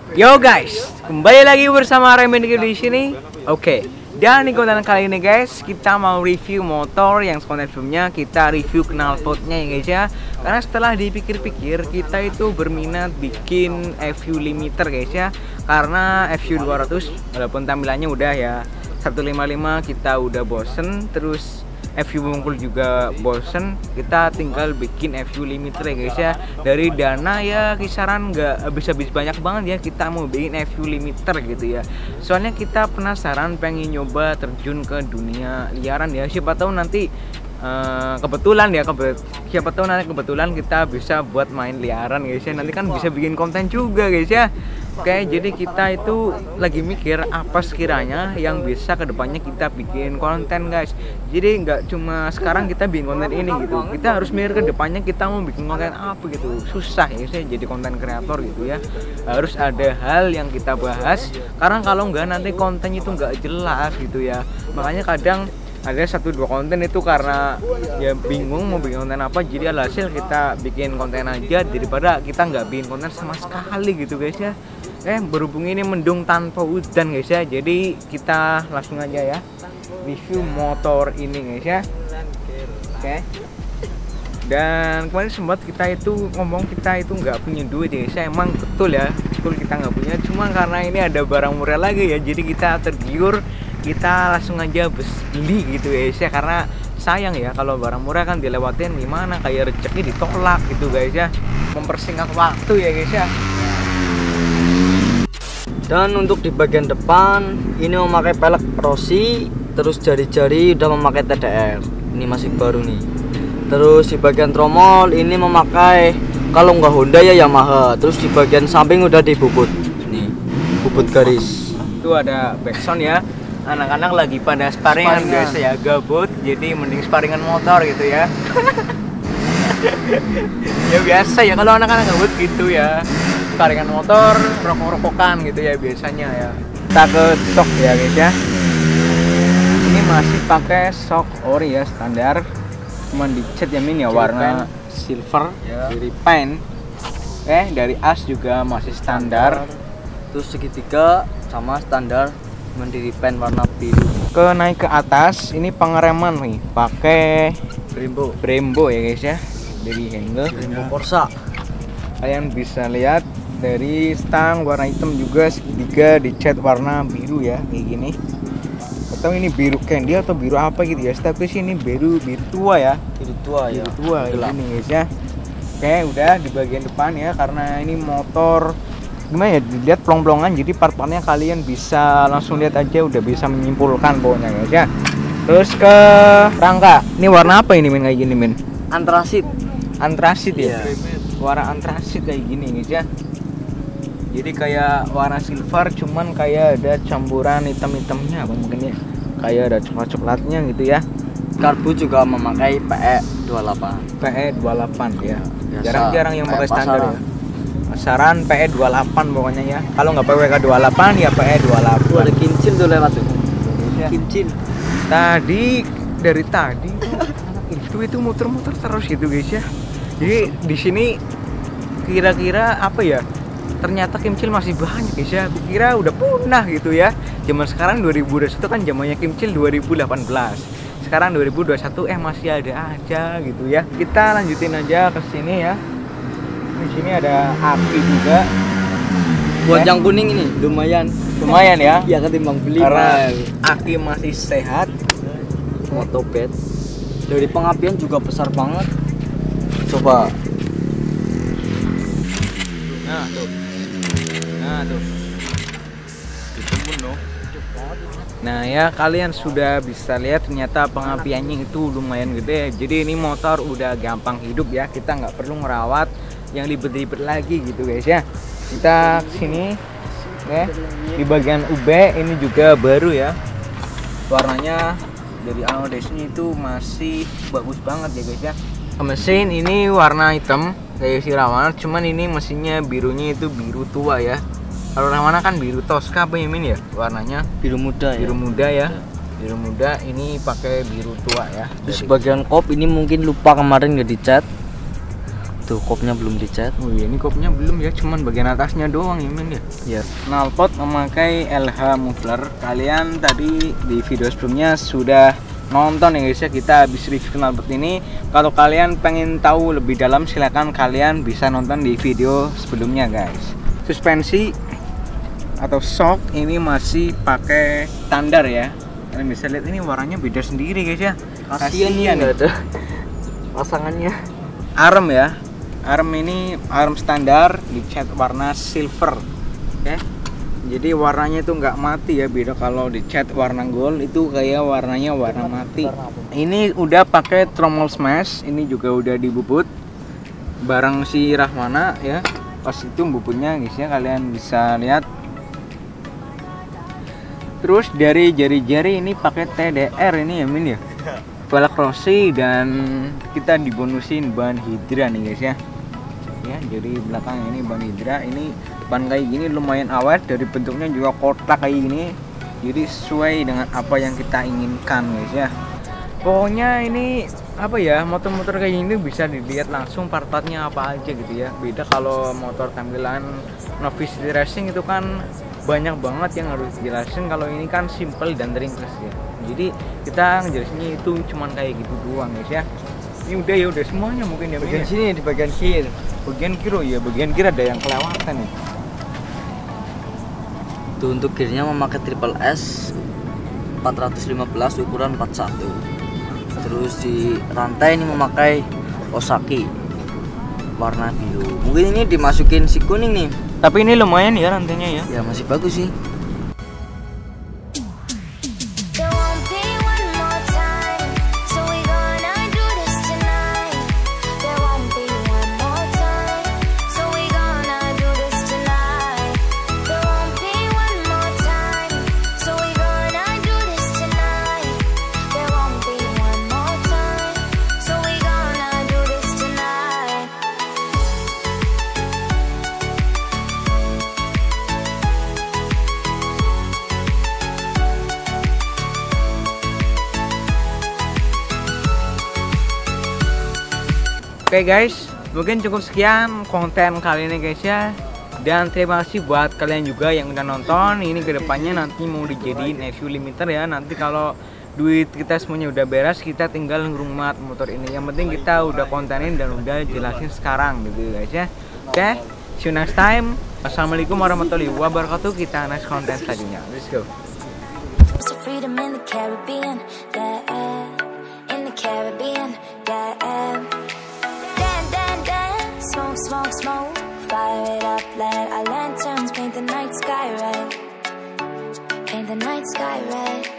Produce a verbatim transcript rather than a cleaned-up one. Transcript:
Yo guys, kembali lagi bersama Remen di sini. Oke, dan di konten kali ini guys, kita mau review motor yang konten sebelumnya kita review knalpotnya ya guys ya. Karena setelah dipikir-pikir kita itu berminat bikin F U limiter guys ya. Karena F U dua ratus walaupun tampilannya udah ya seratus lima puluh lima kita udah bosen, terus F U Bungkul juga bosen, kita tinggal bikin F U limiter ya guys ya. Dari dana ya kisaran nggak habis-habis banyak banget ya, kita mau bikin F U limiter gitu ya. Soalnya kita penasaran pengen nyoba terjun ke dunia liaran ya. Siapa tahu nanti uh, kebetulan ya kebet siapa tahu nanti kebetulan kita bisa buat main liaran guys ya. Nanti kan bisa bikin konten juga guys ya. Oke, jadi kita itu lagi mikir apa sekiranya yang bisa kedepannya kita bikin konten guys. Jadi nggak cuma sekarang kita bikin konten ini gitu, kita harus mikir kedepannya kita mau bikin konten apa gitu. Susah ya guys ya jadi konten kreator gitu ya. Harus ada hal yang kita bahas, karena kalau nggak nanti kontennya itu nggak jelas gitu ya. Makanya kadang ada satu dua konten itu karena ya bingung mau bikin konten apa, jadi alhasil kita bikin konten aja daripada kita nggak bikin konten sama sekali gitu guys ya. Eh berhubung ini mendung tanpa hujan guys ya, jadi kita langsung aja ya review motor ini guys ya. Oke, dan kemarin sempat kita itu ngomong kita itu nggak punya duit ya guys ya. Emang betul ya, betul kita nggak punya, cuma karena ini ada barang murah lagi ya, jadi kita tergiur, kita langsung aja beli gitu guys ya. Karena sayang ya kalau barang murah kan dilewatin gimana, kayak rezeki ditolak gitu guys ya. Mempersingkat waktu ya guys ya. Dan untuk di bagian depan ini memakai pelek Rossi, terus jari-jari udah memakai T D R, ini masih baru nih. Terus di bagian tromol ini memakai kalau nggak Honda ya Yamaha. Terus di bagian samping udah dibubut, nih bubut garis. Itu ada backsound ya. Anak-anak lagi pada sparingan biasa ya, gabut, jadi mending sparingan motor gitu ya. Ya biasa ya kalau anak-anak gabut gitu ya, sparingan motor, rokok-rokokan gitu ya biasanya ya. Kita ke sok ya guys ya. Ini masih pakai sok ori ya standar, cuman dicat ya min ya warna silver ya. Dari pen. Eh dari as juga masih standar. Terus segitiga sama standar, mendiri pen warna biru. Ke naik ke atas ini pengereman nih, pakai Brembo. Brembo ya guys ya. Dari handle Brembo Corsa. Kalian bisa lihat dari stang warna hitam juga, segitiga dicat warna biru ya kayak gini. Atau ini biru candy atau biru apa gitu ya, tapi sih ini biru biru tua ya, Biru tua ya. biru tua kayak gini guys ya. Oke, udah di bagian depan ya, karena ini motor gimana ya, dilihat plong-plongan, jadi part-partnya kalian bisa langsung lihat aja, udah bisa menyimpulkan pokoknya guys ya. Terus ke rangka, ini warna apa ini min kayak gini min? Antrasit. Antrasit ya, Iya. warna antrasit kayak gini guys ya. Jadi kayak warna silver, cuman kayak ada campuran hitam-hitamnya apa mungkin ya, kayak ada coklat-coklatnya gitu ya. Karbu juga memakai P E dua puluh delapan. P E dua puluh delapan ya, Biasa, jarang-jarang yang pakai kayak standar pasaran. ya. Pasaran P E dua puluh delapan pokoknya ya. Kalau nggak P W K dua puluh delapan ya P E dua puluh delapan. Tuh ada kincin tuh lewat tuh. Ya. Kincin. Tadi dari tadi itu itu muter-muter terus gitu guys ya. Jadi di sini kira-kira apa ya? Ternyata kimcil masih banyak guys ya. Aku kira udah punah gitu ya. Zaman sekarang dua ribu dua puluh satu kan zamannya kimcil dua ribu delapan belas. Sekarang dua ribu dua puluh satu eh masih ada aja gitu ya. Kita lanjutin aja ke sini ya. Di sini ada api juga. Buat Ya. yang kuning ini lumayan. Lumayan ya. Ya ketimbang beli. Karena Pak. aki masih sehat. Motobed dari pengapian juga besar banget. Coba. Nah tuh, nah tuh, ditumpun dong. Nah ya kalian sudah bisa lihat ternyata pengapiannya itu lumayan gede. Jadi ini motor udah gampang hidup ya. Kita nggak perlu ngerawat yang ribet-ribet lagi gitu guys ya. Kita sini, oke. Di bagian U B ini juga baru ya. Warnanya dari anodesnya itu masih bagus banget ya guys ya. Mesin ini warna hitam kayak si Rawana, cuman ini mesinnya birunya itu biru tua ya. Kalau Rawana kan biru Tosca apa ya min ya warnanya? Biru muda ya. Biru muda ya. Biru muda, ini pakai biru tua ya. Terus bagian kop ini mungkin lupa kemarin nggak dicat. Tuh kopnya belum dicat. Oh iya, ini kopnya belum ya, cuman bagian atasnya doang ya men ya. Ya. Knalpot memakai L H muffler. Kalian tadi di video sebelumnya sudah nonton ya guys ya, kita habis review knalpot ini. Kalau kalian pengen tahu lebih dalam silahkan kalian bisa nonton di video sebelumnya guys. Suspensi atau shock ini masih pakai standar ya. Kalian bisa lihat ini warnanya beda sendiri guys ya. Kasian ya nggak ada pasangannya. Arm ya, arm ini arm standar dicat warna silver, ya. Jadi warnanya itu nggak mati ya, beda kalau dicat warna gold itu kayak warnanya warna mati. Ini udah pakai tromol smash, ini juga udah dibubut bareng si Rahmana ya. Pas itu bubutnya guys ya, kalian bisa lihat. Terus dari jari-jari ini pakai T D R ini ya Min ya. Velg Rossi dan kita dibonusin ban Hydra nih guys ya. Ya, jadi belakang ini ban Hydra, ini ban kayak gini lumayan awet, dari bentuknya juga kotak kayak gini. Jadi sesuai dengan apa yang kita inginkan guys ya. Pokoknya ini apa ya, motor-motor kayak gini bisa dilihat langsung part-partnya apa aja gitu ya. Beda kalau motor tampilan novice racing itu kan banyak banget yang harus dijelasin, kalau ini kan simple dan ringkas ya. Jadi kita ngejelasinnya itu cuman kayak gitu doang guys ya. Ini udah ya, udah semuanya mungkin ya. Bagian sini di bagian kiri. Bagian kiri ya, bagian kiri ada yang kelewatan nih. Tuh untuk gearnya memakai triple S empat ratus lima belas ukuran empat puluh satu. Terus di rantai ini memakai Osaki warna biru. Mungkin ini dimasukin si kuning nih. Tapi ini lumayan ya rantainya ya. Ya masih bagus sih. Oke guys, mungkin cukup sekian konten kali ini guys ya. Dan terima kasih buat kalian juga yang udah nonton. Ini kedepannya nanti mau dijadiin review limiter ya. Nanti kalau duit kita semuanya udah beres, kita tinggal ngerumat motor ini. Yang penting kita udah kontenin dan udah jelasin sekarang gitu guys ya. Oke, see you next time. Assalamualaikum warahmatullahi wabarakatuh. Kita next konten selanjutnya. Let's go. Smoke, smoke, smoke, fire it up, let our lanterns paint the night sky red. Paint the night sky red.